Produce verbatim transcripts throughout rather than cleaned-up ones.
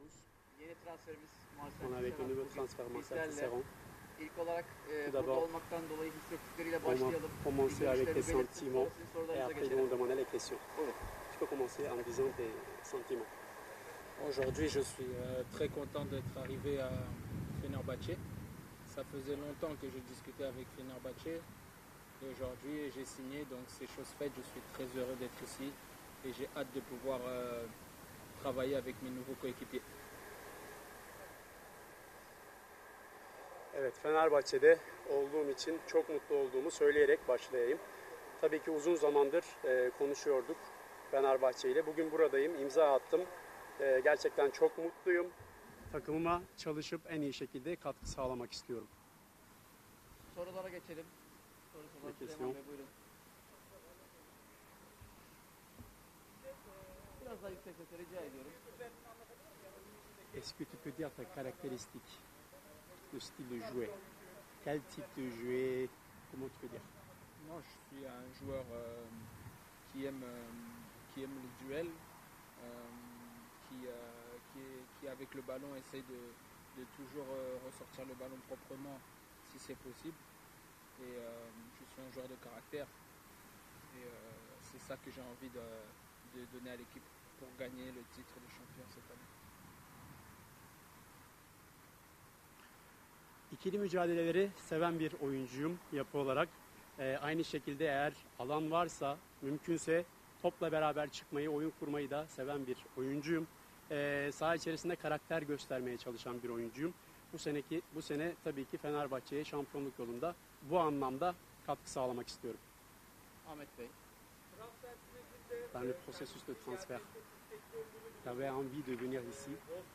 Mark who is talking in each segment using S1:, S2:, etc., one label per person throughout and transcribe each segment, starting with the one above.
S1: tous.
S2: Yeni transferimiz
S1: On a avec le nouveau transfert Marcel Tisserand.
S2: İlk olarak e,
S1: Tout
S2: burada
S1: d'abord,
S2: olmaktan dolayı hissettikleriyle
S1: on va
S2: başlayalım.
S1: commencer avec les
S2: Görüşlerini belirtsin,
S1: sentiments
S2: sonra sizin
S1: et
S2: sorularınıza
S1: après ils
S2: geçelim.
S1: vont demander les questions.
S2: Buyurun.
S1: Tu peux commencer en disant tes sentiments.
S3: Aujourd'hui, je suis euh, très content d'être arrivé à Fenerbahçe. Ça faisait longtemps que je discutais avec Fenerbahçe et aujourd'hui j'ai signé, donc c'est chose faite. Je suis très heureux d'être ici et j'ai hâte de pouvoir euh, travailler avec mes nouveaux coéquipiers.
S1: Evet, Fenerbahçe'de olduğum için çok mutlu olduğumu söyleyerek başlayayım. Tabii ki uzun zamandır e, konuşuyorduk Fenerbahçe ile. Bugün buradayım, imza attım. E, gerçekten çok mutluyum. Takımıma çalışıp en iyi şekilde katkı sağlamak istiyorum.
S2: Sorulara geçelim. Sorusu var.
S1: Peki,
S2: Süleyman Bey buyurun. Biraz daha yüksek sesle rica ediyorum.
S1: Est-ce que tu peux dire ta caractéristique, le style de jouer? Quel type de jouer? Comment tu peux dire?
S3: Moi, je suis un joueur euh, qui, aime, euh, qui aime les duels, euh, qui, euh, qui, est, qui, avec le ballon, essaie de, de toujours euh, ressortir le ballon proprement si c'est possible. Et euh, je suis un joueur de caractère. Et euh, c'est ça que j'ai envie de, de donner à l'équipe pour gagner le titre de champion cette année.
S1: İkili mücadeleleri seven bir oyuncuyum yapı olarak. Ee, aynı şekilde eğer alan varsa, mümkünse topla beraber çıkmayı, oyun kurmayı da seven bir oyuncuyum. Ee, saha içerisinde karakter göstermeye çalışan bir oyuncuyum. Bu seneki bu sene tabii ki Fenerbahçe'ye şampiyonluk yolunda bu anlamda katkı sağlamak istiyorum.
S2: Ahmet Bey.
S1: Dans le processus de transfert, tu avais envie de venir ici.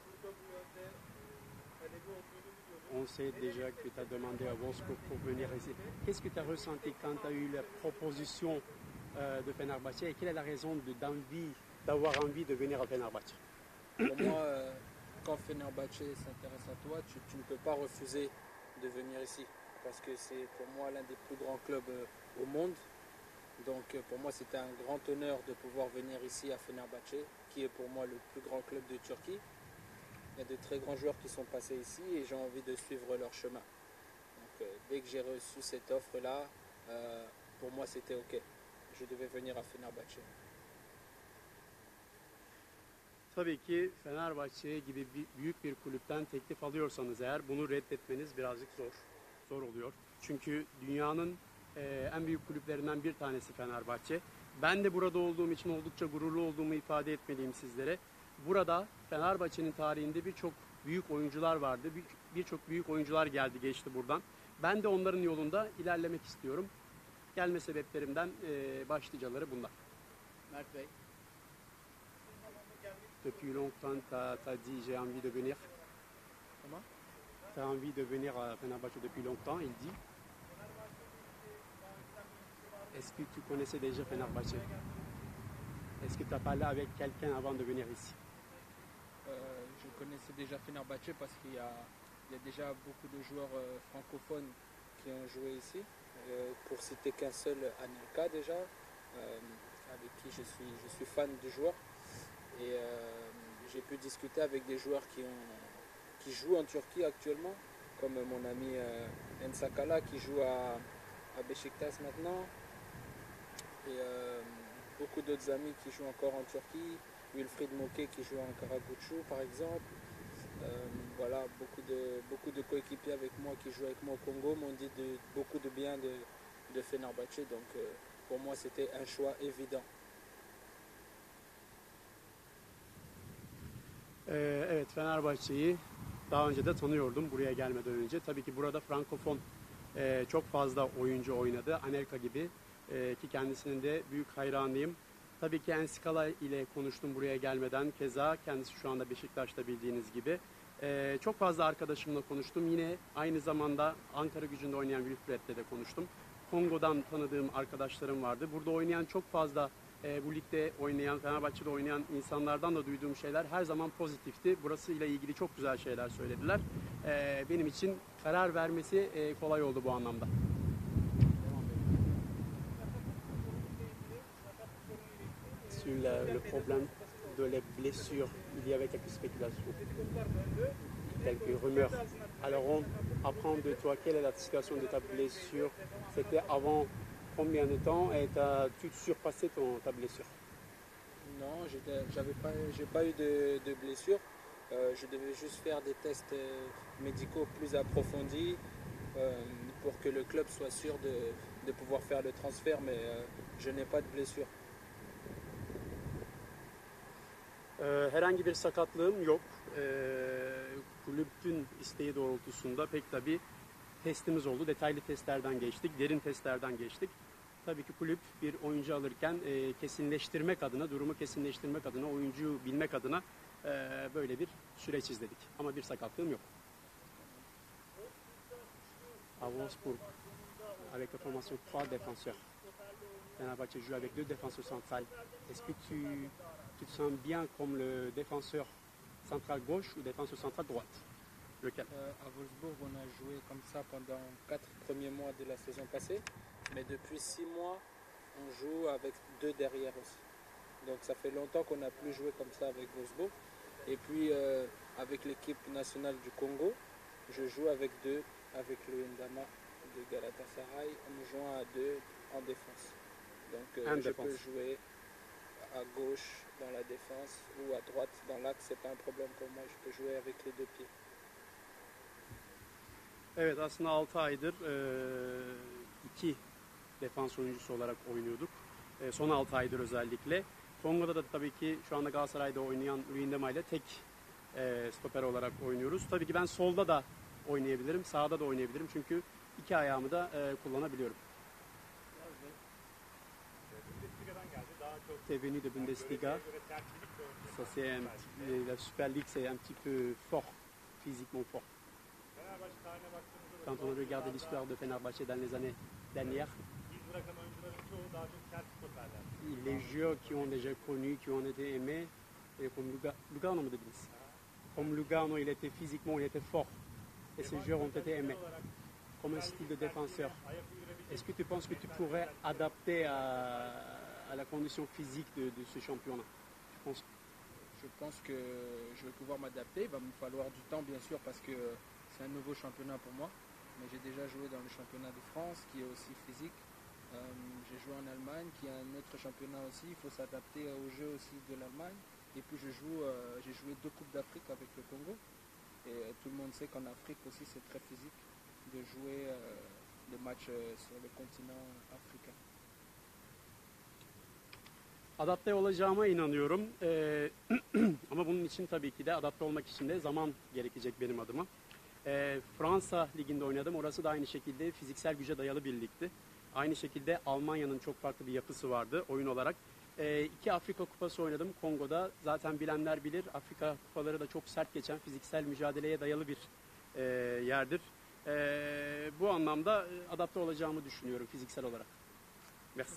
S1: On sait déjà que tu as demandé à Wolfsburg pour venir ici. Qu'est-ce que tu as ressenti quand tu as eu la proposition euh, de Fenerbahçe et quelle est la raison de, d'envie, d'avoir envie de venir à Fenerbahçe?
S3: Pour moi, euh, quand Fenerbahçe s'intéresse à toi, tu, tu ne peux pas refuser de venir ici. Parce que c'est pour moi l'un des plus grands clubs euh, au monde. Donc euh, pour moi, c'était un grand honneur de pouvoir venir ici à Fenerbahçe, qui est pour moi le plus grand club de Turquie. Il y a de très grands joueurs qui sont passés ici et j'ai envie de suivre leur chemin. Donc euh, dès que j'ai reçu cette offre-là, euh, pour moi c'était OK. Je devais venir à Fenerbahçe.
S1: Tabii ki Fenerbahçe gibi büyük bir kulüpten teklif alıyorsanız eğer bunu reddetmeniz birazcık zor. Zor oluyor. Çünkü dünyanın e, en büyük kulüplerinden bir tanesi Fenerbahçe. Ben de burada olduğum için oldukça gururlu olduğumu ifade etmeliyim sizlere. Burada Fenerbahçe'nin tarihinde birçok büyük oyuncular vardı. Birçok büyük oyuncular geldi geçti buradan. Ben de onların yolunda ilerlemek istiyorum. Gelme sebeplerimden e, başlıcaları bunlar.
S2: Mert Bey.
S1: Depuis longtemps, tu as dit j'ai envie de venir.
S3: Comment?
S1: Tu as envie de venir à Fenerbahçe depuis longtemps, il dit. Est-ce que tu connaissais déjà Fenerbahçe? Est-ce que tu as parlé avec quelqu'un avant de venir ici?
S3: Euh, je connaissais déjà Fenerbahçe parce qu'il y a, il y a déjà beaucoup de joueurs euh, francophones qui ont joué ici. Euh, pour citer qu'un seul, Anelka déjà, euh, avec qui je suis, je suis fan du joueur. Et euh, j'ai pu discuter avec des joueurs qui, ont, qui jouent en Turquie actuellement, comme mon ami euh, Ensakala qui joue à, à Beşiktaş maintenant. Et euh, beaucoup d'autres amis qui jouent encore en Turquie. Wilfried Moquet qui joue en Karagucu par exemple. Euh, voilà, beaucoup de, beaucoup de coéquipiers avec moi qui jouent avec moi au Congo m'ont dit de, beaucoup de bien de, de Fenerbahçe. Donc euh, pour moi c'était un choix évident.
S1: Ee, evet, Fenerbahçe'yi daha önce de tanıyordum buraya gelmeden önce. Tabii ki burada Frankofon e, çok fazla oyuncu oynadı. Anelka gibi e, ki kendisinin de büyük hayranıyım. Tabii ki Enskala ile konuştum buraya gelmeden. Keza kendisi şu anda Beşiktaş'ta bildiğiniz gibi. E, çok fazla arkadaşımla konuştum. Yine aynı zamanda Ankara Gücü'nde oynayan Wilfried'le de konuştum. Kongo'dan tanıdığım arkadaşlarım vardı. Burada oynayan çok fazla e, bu ligde oynayan, Fenerbahçe'de oynayan insanlardan da duyduğum şeyler her zaman pozitifti. Burası ile ilgili çok güzel şeyler söylediler. E, benim için karar vermesi e, kolay oldu bu anlamda. Sur le, le problème de les blessures, il y avait quelques spéculations, quelques rumeurs. Alors on apprend de toi quelle est la situation de ta blessure. C'était avant combien de temps et as-tu surpassé ton, ta blessure?
S3: Non, j'étais- j'avais pas, j'ai pas eu de, de blessure. Euh, je devais juste faire des tests euh, médicaux plus approfondis euh, pour que le club soit sûr de, de pouvoir faire le transfert, mais euh, je n'ai pas de blessure.
S1: Ee, herhangi bir sakatlığım yok. Ee, kulübün isteği doğrultusunda pek tabii testimiz oldu. Detaylı testlerden geçtik, derin testlerden geçtik. Tabii ki kulüp bir oyuncu alırken e, kesinleştirmek adına, durumu kesinleştirmek adına, oyuncuyu bilmek adına e, böyle bir süreç izledik. Ama bir sakatlığım yok. À Wolfsburg, avec la formation trois défenseurs. Fenerbahçe joue avec deux défenseurs centrales. Est-ce que tu, tu te sens bien comme le défenseur central gauche ou défenseur central droite? Lequel?
S3: Euh, à Wolfsburg, on a joué comme ça pendant quatre premiers mois de la saison passée, mais depuis six mois, on joue avec deux derrière aussi. Donc ça fait longtemps qu'on n'a plus joué comme ça avec Wolfsburg. Et puis euh, avec l'équipe nationale du Congo, je joue avec deux, avec le Ndama de Galatasaray, en jouant à deux en défense. Donc euh,
S1: En
S3: je
S1: défense.
S3: peux jouer à gauche dans la défense ou à droite dans l'axe, c'est pas un problème pour moi, je peux jouer avec les deux pieds.
S1: Evet, aslında altı aydır e, iki defans oyuncusu olarak oynuyorduk. E, son altı aydır özellikle. Kongo'da da tabii ki şu anda Galatasaray'da oynayan Luyendama ile tek e, stoper olarak oynuyoruz. Tabii ki ben solda da oynayabilirim, sağda da oynayabilirim. Çünkü iki ayağımı da e, kullanabiliyorum. C'est venu de Bundesliga. Ça, c'est un petit- la Super League, c'est un petit peu fort, physiquement fort. Quand on regarde l'histoire de Fenerbahçe dans les années dernières, les joueurs qui ont déjà connu, qui ont été aimés, et comme Luga- Lugano, me dediniz. Comme Lugano, il était physiquement, il était fort. Et ces joueurs ont été aimés. Comme un style de défenseur. Est-ce que tu penses que tu pourrais adapter à, à la condition physique de, de ce championnat? Tu penses
S3: Je pense que je vais pouvoir m'adapter. Il va me falloir du temps, bien sûr, parce que c'est un nouveau championnat pour moi. Mais j'ai déjà joué dans le championnat de France, qui est aussi physique. Euh, j'ai joué en Allemagne, qui est un autre championnat aussi. Il faut s'adapter au jeu aussi de l'Allemagne. Et puis je joue, euh, j'ai joué deux Coupes d'Afrique avec le Congo. Et euh, tout le monde sait qu'en Afrique aussi, c'est très physique de jouer euh, des matchs euh, sur le continent africain.
S1: Adapte olacağıma inanıyorum. Ee, ama bunun için tabii ki de adapte olmak için de zaman gerekecek benim adıma. Ee, Fransa Ligi'nde oynadım. Orası da aynı şekilde fiziksel güce dayalı bir ligdi. Aynı şekilde Almanya'nın çok farklı bir yapısı vardı oyun olarak. Ee, iki Afrika Kupası oynadım Kongo'da. Zaten bilenler bilir. Afrika Kupaları da çok sert geçen, fiziksel mücadeleye dayalı bir e, yerdir. Ee, bu anlamda e, adapte olacağımı düşünüyorum fiziksel olarak. Merci.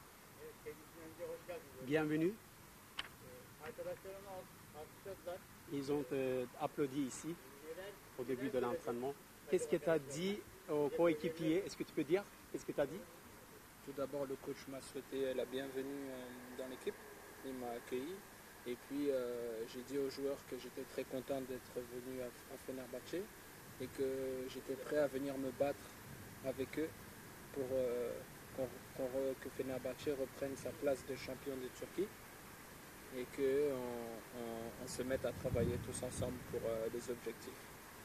S1: Bienvenue.
S2: Arkadaşlarımı alkışladılar.
S1: Ils ont euh, applaudi ici au début de l'entraînement. Qu'est-ce que tu as dit aux coéquipiers? Est-ce que tu peux dire? Qu'est-ce que tu as dit?
S3: Tout d'abord, le coach m'a souhaité la bienvenue euh, dans l'équipe. Il m'a accueilli. Et puis, euh, j'ai dit aux joueurs que j'étais très content d'être venu à, à Fenerbahçe et que j'étais prêt à venir me battre avec eux pour euh, qu'on, qu'on re- que Fenerbahçe reprenne sa place de champion de Turquie et qu'on on, on se mette à travailler tous ensemble pour euh, les objectifs.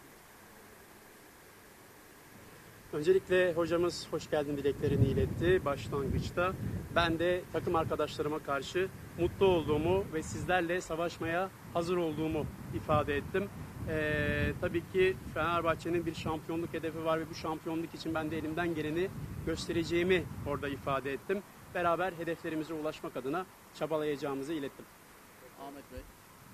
S1: Öncelikle hocamız hoş geldin dileklerini iletti başlangıçta. Ben de takım arkadaşlarıma karşı mutlu olduğumu ve sizlerle savaşmaya hazır olduğumu ifade ettim. Ee, tabii ki Fenerbahçe'nin bir şampiyonluk hedefi var ve bu şampiyonluk için ben de elimden geleni göstereceğimi orada ifade ettim. Beraber hedeflerimize ulaşmak adına çabalayacağımızı ilettim.
S2: Ahmet Bey.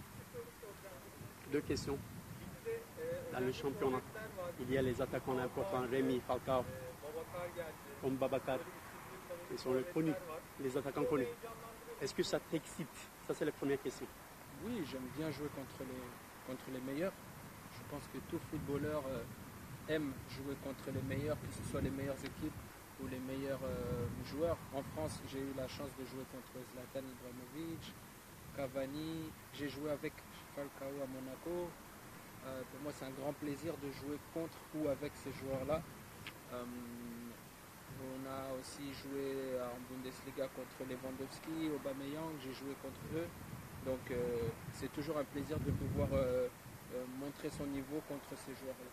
S1: Deux questions. Dans le championnat, il y a les attaquants importants, Rémi, Falcao, comme Babacar. Ils sont les connus, les attaquants connus. Est-ce que ça t'excite? Ça, c'est la première question.
S3: Oui, j'aime bien jouer contre les, contre les meilleurs. Je pense que tout footballeur euh, aime jouer contre les meilleurs, que ce soit les meilleures équipes ou les meilleurs euh, joueurs. En France, j'ai eu la chance de jouer contre Zlatan Ibrahimovic, Cavani, j'ai joué avec Falcao à Monaco. Euh, pour moi, c'est un grand plaisir de jouer contre ou avec ces joueurs-là. Euh, on a aussi joué en Bundesliga contre Lewandowski, Aubameyang, j'ai joué contre eux. Donc euh, c'est toujours un plaisir de pouvoir euh, euh, montrer son niveau contre ces joueurs-là.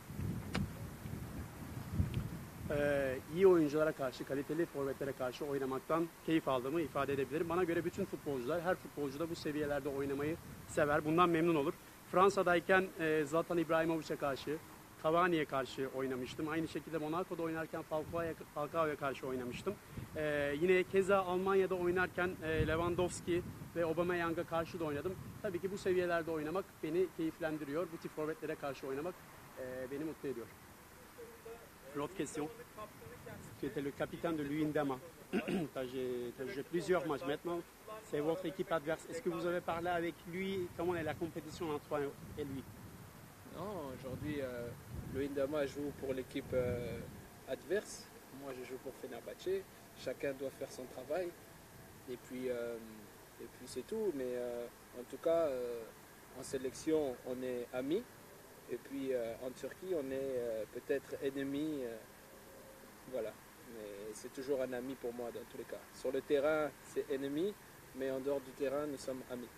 S1: Ee, iyi oyunculara karşı, kaliteli forvetlere karşı oynamaktan keyif aldığımı ifade edebilirim. Bana göre bütün futbolcular, her futbolcu da bu seviyelerde oynamayı sever, bundan memnun olur. Fransa'dayken e, Zlatan İbrahimovic'e karşı, Cavani'ye karşı oynamıştım. Aynı şekilde Monaco'da oynarken Falcao'ya Falcao'ya karşı oynamıştım. Ee, yine keza Almanya'da oynarken e, Lewandowski ve Aubameyang'a karşı da oynadım. Tabii ki bu seviyelerde oynamak beni keyiflendiriyor. Bu tip forvetlere karşı oynamak e, beni mutlu ediyor. L'autre question. Tu étais le capitaine de l'U I N D A M A. Tu as joué plusieurs matchs. Maintenant, c'est votre équipe adverse. Est-ce que vous avez parlé avec lui? Comment est la compétition entre toi et lui?
S3: Non, aujourd'hui, euh, le Indama joue pour l'équipe euh, adverse. Moi, je joue pour Fenerbahçe. Chacun doit faire son travail. Et puis, euh, et puis c'est tout. Mais euh, en tout cas, euh, en sélection, on est amis. Et puis euh, en Turquie, on est euh, peut-être ennemis. Euh, voilà. Mais c'est toujours un ami pour moi dans tous les cas. Sur le terrain, c'est ennemi. Mais en dehors du terrain, nous sommes amis.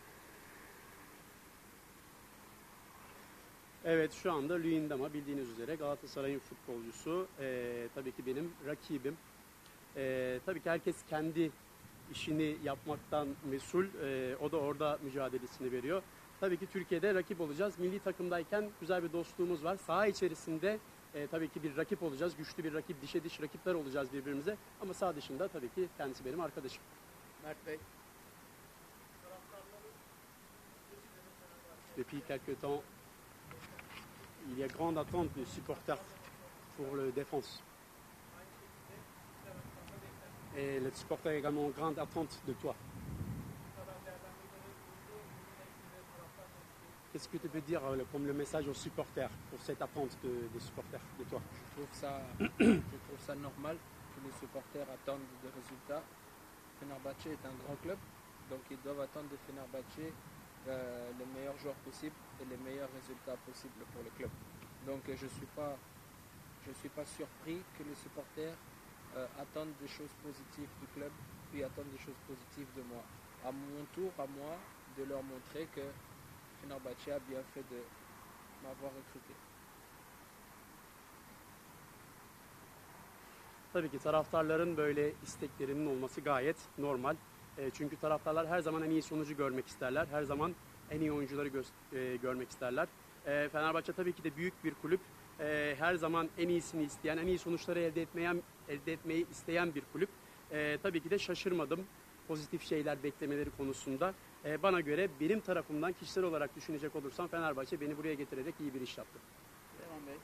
S1: Evet, şu anda Luyendama bildiğiniz üzere Galatasaray'ın futbolcusu. Ee, tabii ki benim rakibim. Ee, tabii ki herkes kendi işini yapmaktan mesul. Ee, o da orada mücadelesini veriyor. Tabii ki Türkiye'de rakip olacağız. Milli takımdayken güzel bir dostluğumuz var. Saha içerisinde e, tabii ki bir rakip olacağız. Güçlü bir rakip, dişe diş rakipler olacağız birbirimize. Ama saha dışında tabii ki kendisi benim arkadaşım.
S2: Mert Bey.
S1: Depuis quelques temps, il y a grande attente des supporters pour le défense. Et les supporters également ont grande attente de toi. Qu'est-ce que tu peux dire euh, comme le message aux supporters pour cette attente de, des supporters de toi?
S3: Je trouve ça, je trouve ça normal que les supporters attendent des résultats. Fenerbahçe est un grand club, donc ils doivent attendre de Fenerbahçe euh, les meilleurs joueurs possibles et les meilleurs résultats possibles pour le club. Donc je ne suis pas, je suis pas surpris que les supporters euh, attendent des choses positives du club, puis attendent des choses positives de moi. À mon tour, à moi, de leur montrer que Fenerbahçe a bien fait de m'avoir recruté.
S1: Tabii ki taraftarların böyle isteklerinin olması gayet normal. E, çünkü taraftarlar her zaman en iyi sonucu görmek isterler. Her zaman en iyi oyuncuları gö- e, görmek isterler. E, Fenerbahçe tabii ki de büyük bir kulüp. E, her zaman en iyisini isteyen, en iyi sonuçları elde etmeyen, elde etmeyi isteyen bir kulüp. E, tabii ki de şaşırmadım pozitif şeyler beklemeleri konusunda. E, bana göre benim tarafımdan kişisel olarak düşünecek olursam Fenerbahçe beni buraya getirerek iyi bir iş yaptı.
S2: Devam Bey.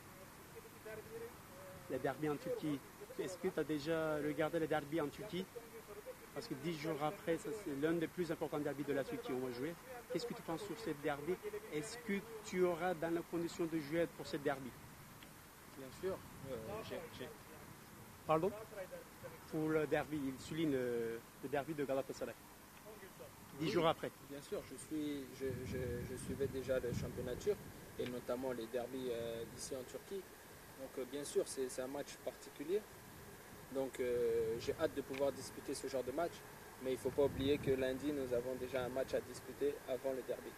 S1: Les derbys en Turquie. Est-ce que tu as déjà regardé les derbys en Turquie? Parce que dix jours après, ça, c'est l'un des plus importants derbys de la Turquie, on va jouer. Qu'est-ce que tu penses sur cette derby? Est-ce que tu auras dans la condition de jouer pour cette derby?
S3: Bien sûr, euh, j'ai, j'ai,
S1: Pardon? Pour le derby, il souligne le, le derby de Galatasaray. Dix
S3: Oui.
S1: jours après.
S3: Bien sûr, je, suis, je, je, je suivais déjà le championnat turc et notamment les derbys euh, d'ici en Turquie. Donc euh, bien sûr, c'est, c'est un match particulier. Donc euh, j'ai hâte de pouvoir disputer ce genre de match. Mais il ne faut pas oublier que lundi, nous avons déjà un match à disputer avant le derby.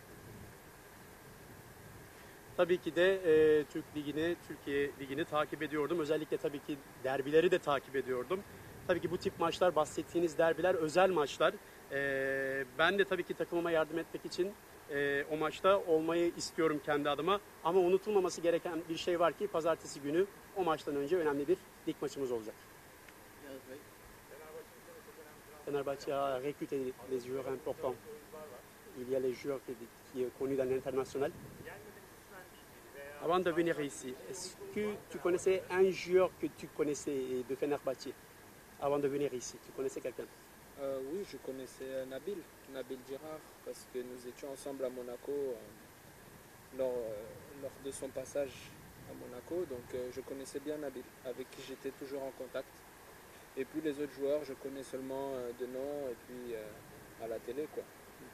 S1: Tabii ki de e, Türk Ligi'ni, Türkiye Ligi'ni takip ediyordum. Özellikle tabii ki derbileri de takip ediyordum. Tabii ki bu tip maçlar, bahsettiğiniz derbiler özel maçlar. E, ben de tabii ki takımıma yardım etmek için e, o maçta olmayı istiyorum kendi adıma. Ama unutulmaması gereken bir şey var ki pazartesi günü o maçtan önce önemli bir lig maçımız olacak.
S2: Yağız Bey.
S1: Fenerbahçe a recruté des joueurs importants. Il y a les joueurs qui, qui est connu dans l'international. Avant de venir ici, est-ce que tu connaissais un joueur que tu connaissais de Fenerbahçe avant de venir ici? Tu connaissais quelqu'un?
S3: Euh, oui, je connaissais Nabil, Nabil Girard, parce que nous étions ensemble à Monaco euh, lors, euh, lors de son passage à Monaco. Donc euh, je connaissais bien Nabil, avec qui j'étais toujours en contact. Et puis les autres joueurs, je connais seulement euh, de nom. Et puis euh, à la télé, quoi.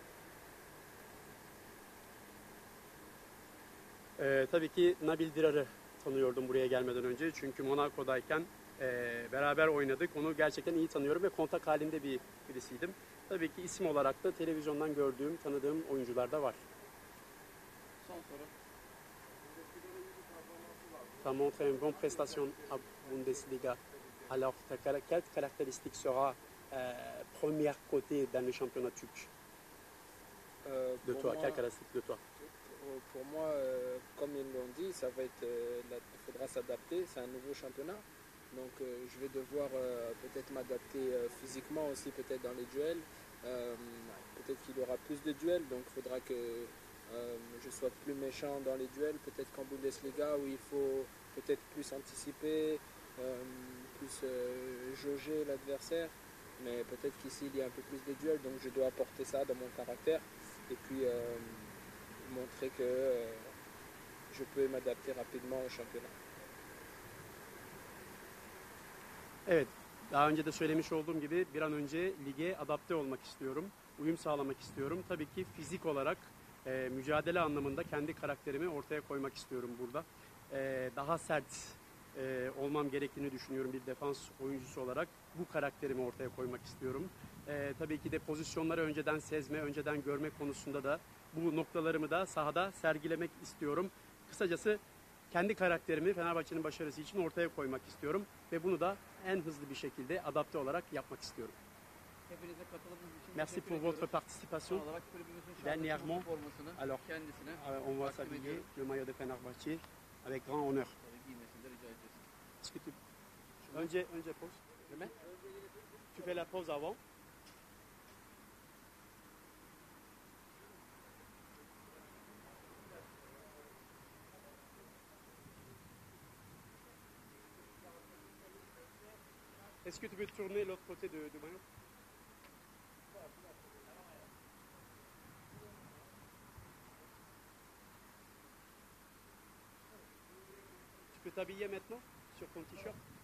S1: Ee, tabii ki Nabil Dirar'ı tanıyordum buraya gelmeden önce. Çünkü Monaco'dayken e, beraber oynadık. Onu gerçekten iyi tanıyorum ve kontak halinde bir birisiydim. Tabii ki isim olarak da televizyondan gördüğüm, tanıdığım oyuncular da var.
S2: Son soru.
S1: Tu as montré une bonne prestation à Bundesliga. Alors, ta cala- quelle caractéristique sera euh, première côté dans le championnat turc
S3: Euh,
S1: de
S3: pour
S1: toi?
S3: moi-
S1: Quelle caractéristique de toi?
S3: Pour, pour moi, euh, comme ils l'ont dit, ça va être, euh, la- il faudra s'adapter. C'est un nouveau championnat, donc euh, je vais devoir euh, peut-être m'adapter euh, physiquement aussi, peut-être dans les duels. Euh, peut-être qu'il y aura plus de duels, donc il faudra que euh, je sois plus méchant dans les duels. Peut-être qu'en Bundesliga, où il faut peut-être plus anticiper, euh, plus euh, jauger l'adversaire. Mais peut-être qu'ici, il y a un peu plus de duels, donc je dois apporter ça dans mon caractère. Et puis euh, montrer que euh, je peux m'adapter rapidement au championnat.
S1: Evet, daha önce de söylemiş olduğum gibi bir an önce lige adapte olmak istiyorum. Uyum sağlamak istiyorum. Tabii ki fizik olarak e, mücadele anlamında kendi karakterimi ortaya koymak istiyorum burada. E, daha sert e, olmam gerektiğini düşünüyorum bir defans oyuncusu olarak. Bu karakterimi ortaya koymak istiyorum. E, tabii ki de pozisyonları önceden sezme, önceden görme konusunda da bu noktalarımı da sahada sergilemek istiyorum. Kısacası kendi karakterimi Fenerbahçe'nin başarısı için ortaya koymak istiyorum ve bunu da en hızlı bir şekilde adapte olarak yapmak istiyorum.
S2: Hepinize katılımınız için
S1: Merci
S2: teşekkür
S1: pour votre
S2: ediyoruz.
S1: participation.
S2: Son olarak kulübümüzün
S1: Dernièrement,
S2: şampiyonluk formasını
S1: alors,
S2: kendisine
S1: Euh, on va
S2: takdim
S1: s'habiller
S2: ediyoruz.
S1: le maillot de Fenerbahçe avec grand honneur.
S2: Tabii giymesini de rica edeceğiz.
S1: Est-ce que tu... Önce, önce pause.
S2: Hemen.
S1: Tu fais la pause avant. Est-ce que tu peux tourner l'autre côté de, de maillot? Tu peux t'habiller maintenant sur ton t-shirt?